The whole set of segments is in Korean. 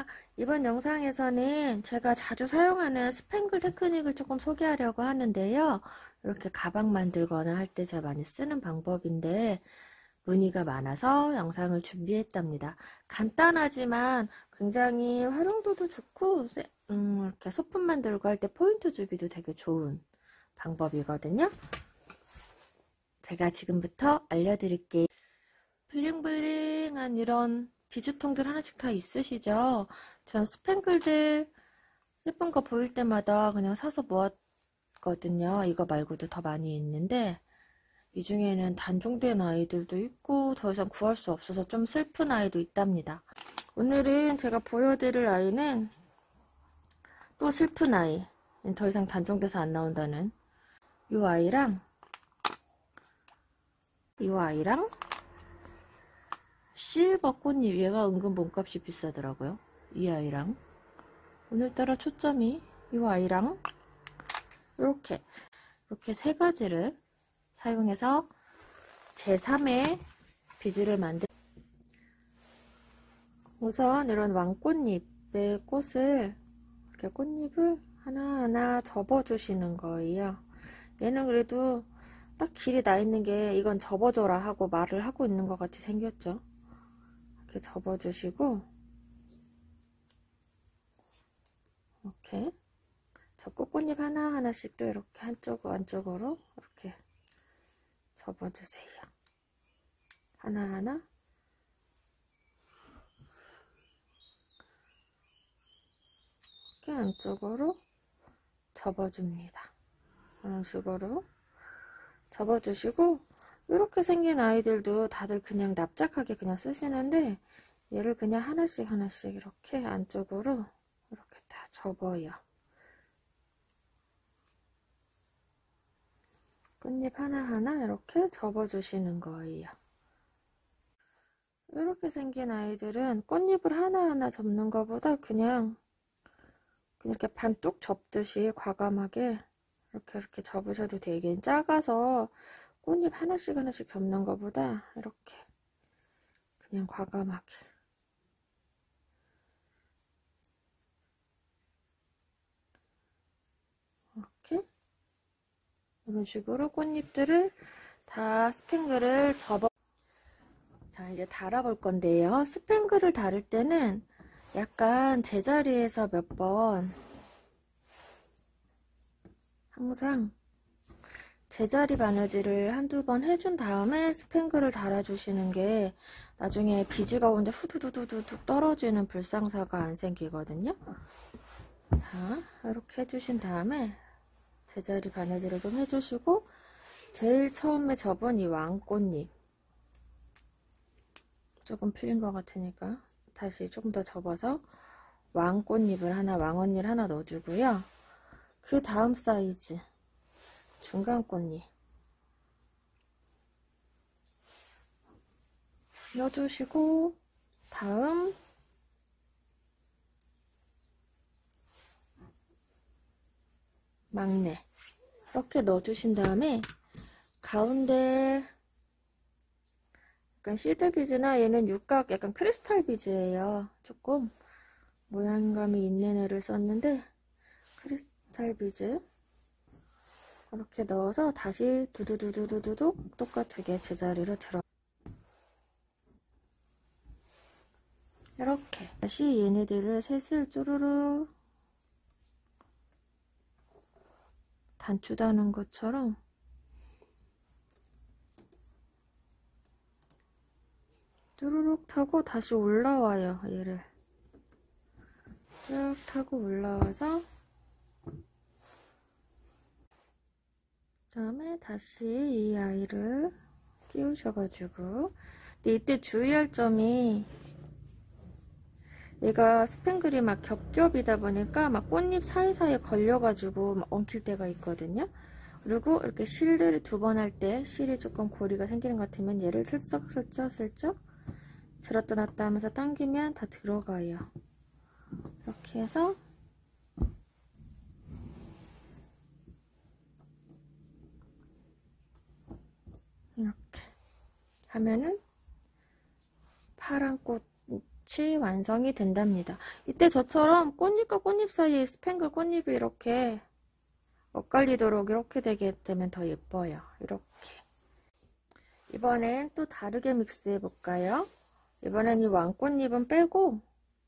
이번 영상에서는 제가 자주 사용하는 스팽글 테크닉을 조금 소개하려고 하는데요. 이렇게 가방 만들거나 할 때 제가 많이 쓰는 방법인데 문의가 많아서 영상을 준비했답니다. 간단하지만 굉장히 활용도도 좋고 이렇게 소품 만들고 할 때 포인트 주기도 되게 좋은 방법이거든요. 제가 지금부터 알려드릴게요. 블링블링한 이런 비즈통들 하나씩 다 있으시죠? 전 스팽글들 예쁜 거 보일 때마다 그냥 사서 모았거든요. 이거 말고도 더 많이 있는데 이 중에는 단종된 아이들도 있고 더 이상 구할 수 없어서 좀 슬픈 아이도 있답니다. 오늘은 제가 보여드릴 아이는 또 슬픈 아이, 더 이상 단종돼서 안 나온다는 이 아이랑 이 아이랑 실버 꽃잎, 얘가 은근 몸값이 비싸더라고요. 이 아이랑 오늘따라 초점이 이 아이랑 이렇게 세 가지를 사용해서 제3의 비즈를 만들. 우선 이런 왕꽃잎의 꽃을 이렇게 꽃잎을 하나하나 접어주시는 거예요. 얘는 그래도 딱 길이 나 있는 게 이건 접어줘라 하고 말을 하고 있는 것 같이 생겼죠. 이렇게 접어주시고 이렇게 접고 꽃잎 하나하나씩 또 이렇게 안쪽으로 이렇게 접어주세요. 하나하나 이렇게 안쪽으로 접어줍니다. 이런 식으로 접어주시고 이렇게 생긴 아이들도 다들 그냥 납작하게 그냥 쓰시는데 얘를 그냥 하나씩 이렇게 안쪽으로 이렇게 다 접어요. 꽃잎 하나하나 이렇게 접어주시는 거예요. 이렇게 생긴 아이들은 꽃잎을 하나하나 접는 것보다 그냥 이렇게 반뚝 접듯이 과감하게 이렇게 접으셔도 돼요. 이게 작아서 꽃잎 하나씩 접는 것보다 이렇게 그냥 과감하게 이렇게 이런 식으로 꽃잎들을 다 스팽글을 접어. 자, 이제 달아볼 건데요. 스팽글을 다를 때는 약간 제자리에서 몇 번 항상 제자리 바느질을 한두 번 해준 다음에 스팽글을 달아주시는 게 나중에 비즈가 혼자 후두두두둑 떨어지는 불상사가 안 생기거든요. 자, 이렇게 해주신 다음에 제자리 바느질을 좀 해주시고 제일 처음에 접은 이 왕꽃잎 조금 풀린 것 같으니까 다시 조금 더 접어서 왕꽃잎을 하나, 왕언니를 하나 넣어주고요. 그 다음 사이즈 중간 꽃잎 넣어주시고 다음 막내 이렇게 넣어주신 다음에 가운데 약간 시드 비즈나 얘는 육각 약간 크리스탈 비즈예요. 조금 모양감이 있는 애를 썼는데 크리스탈 비즈 이렇게 넣어서 다시 두두두두두둑 똑같게 제자리로 들어. 이렇게 다시 얘네들을 셋을 쭈루루 단추 다는 것처럼 쭈루룩 타고 다시 올라와요. 얘를 쭉 타고 올라와서 그다음에 다시 이 아이를 끼우셔가지고 근데 이때 주의할 점이 얘가 스팽글이 막 겹겹이다 보니까 막 꽃잎 사이사이에 걸려가지고 막 엉킬 때가 있거든요. 그리고 이렇게 실들을 두 번 할 때 실이 조금 고리가 생기는 것 같으면 얘를 슬쩍 들었다 놨다 하면서 당기면 다 들어가요. 이렇게 해서 이렇게 하면은 파란 꽃 같이 완성이 된답니다. 이때 저처럼 꽃잎과 꽃잎 사이에 스팽글 꽃잎이 이렇게 엇갈리도록 이렇게 되게 되면 더 예뻐요. 이렇게. 이번엔 또 다르게 믹스해 볼까요? 이번엔 이 왕꽃잎은 빼고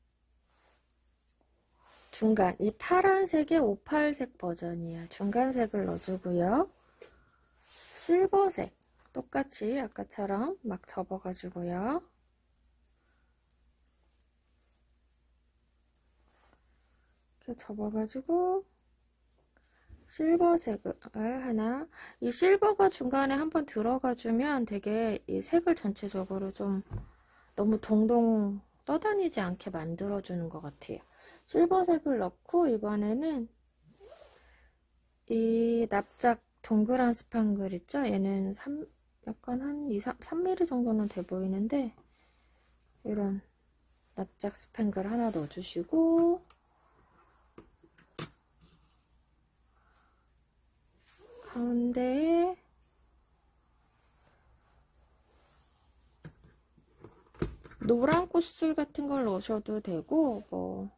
중간, 이 파란색의 오팔색 버전이에요. 중간색을 넣어주고요. 실버색 똑같이 아까처럼 막 접어가지고요. 이렇게 접어가지고 실버색을 하나, 이 실버가 중간에 한번 들어가주면 되게 이 색을 전체적으로 좀 너무 동동 떠다니지 않게 만들어주는 것 같아요. 실버색을 넣고 이번에는 이 납작 동그란 스판글 있죠? 얘는 약간 한 3mm 정도는 돼 보이는데 이런 납작 스팽글 하나 넣어주시고 가운데에 노란 꽃술 같은 걸 넣으셔도 되고 뭐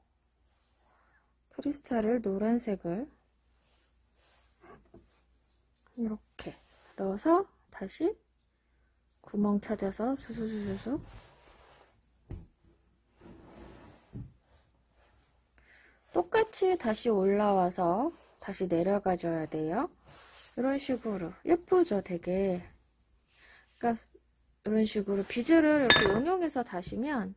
크리스탈을 노란색을 이렇게 넣어서 다시 구멍 찾아서 수수수수 똑같이 다시 올라와서 다시 내려가 줘야 돼요. 이런 식으로 예쁘죠 되게. 그러니까 이런 식으로 비즈를 이렇게 응용해서 다시면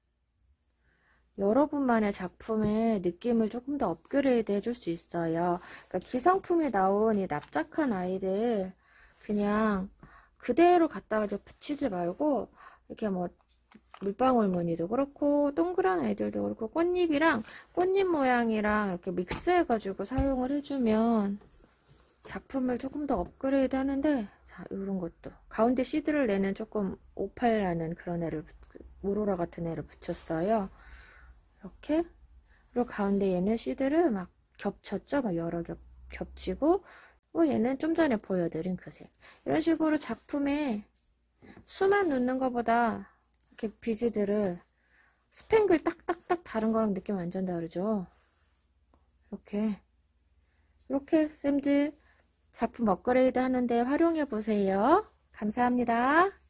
여러분만의 작품의 느낌을 조금 더 업그레이드 해줄 수 있어요. 그러니까 기성품에 나온 이 납작한 아이들 그냥 그대로 갖다가 붙이지 말고 이렇게 뭐 물방울 무늬도 그렇고 동그란 아이들도 그렇고 꽃잎이랑 꽃잎 모양이랑 이렇게 믹스해가지고 사용을 해주면 작품을 조금 더 업그레이드 하는데, 자, 이런 것도 가운데 시드를 내는 조금 오팔나는 그런 애를, 오로라 같은 애를 붙였어요. 이렇게. 그리고 가운데 얘는 시드를 막 겹쳤죠. 막 여러 겹치고, 얘는 좀 전에 보여드린 그 색. 이런 식으로 작품에 수만 넣는 것보다 이렇게 비즈들을 스팽글 딱딱딱 다른 거랑 느낌 완전 다르죠. 이렇게 쌤들 작품 업그레이드 하는데 활용해 보세요. 감사합니다.